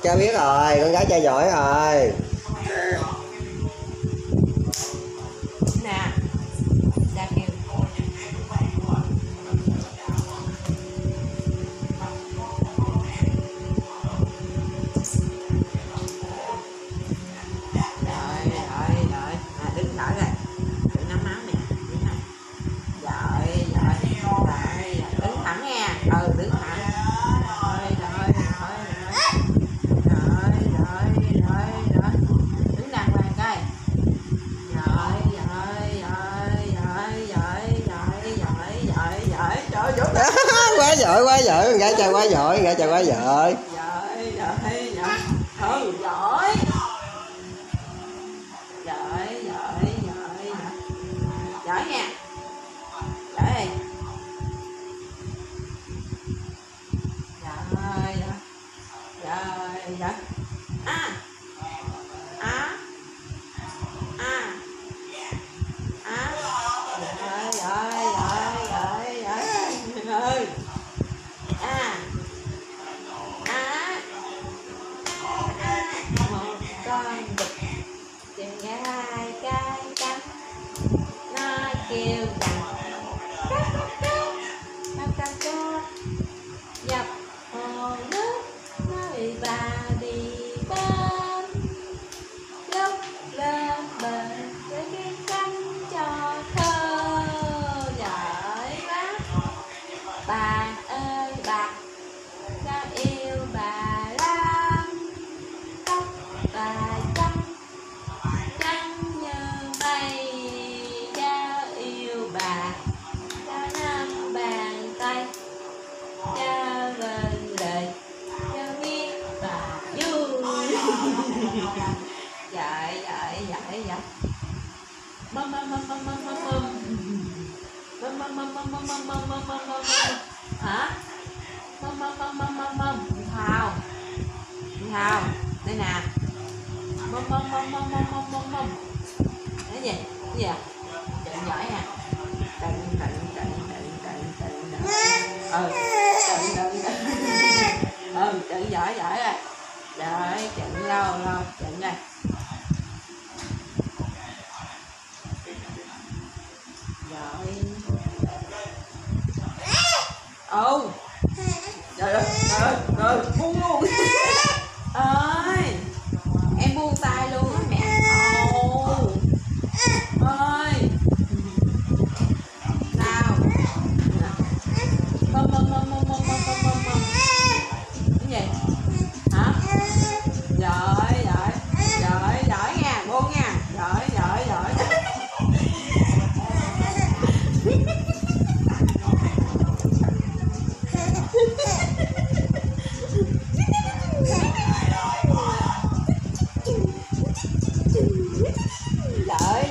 cha biết rồi, con gái cha giỏi rồi. Nè, cha kêu. Đứng thở rồi, đừng nắm máu nè, đứng này. Rồi, đứng thẳng nha, đứng thẳng. Rồi, đứng đàng hoàng coi. Quá giỏi, con gái cha quá giỏi, con gái cha quá giỏi. Giỏi nha. Giỏi đi. Giỏi. Một con vịt tìm ra hai cái cánh, nó kêu rằng dọc hồ nước, nó bị bà đi bên, lúc lên bờ với cái cánh cho thơ. Giỏi quá. Bà ơi bà, sao yêu bà lắm, tóc bà trắng như mây. Cháu yêu bà, cháu nắm bàn tay, cháu lên lời, cháu biết bà vui. Giỏi. Mâm. Hả? Mâm. Thào. Đây nè. Mâm. Cái gì? Cái gì à? Trận giỏi nè. Trận. Trận giỏi rồi. Rồi, trận lâu, trận rồi. Rồi, buông luôn. Ơi, em buông tay luôn á mẹ. Ơi. Sao? Mâm. Cái gì? Hả? Giỏi nha, buông nha. Giỏi. Giỏi.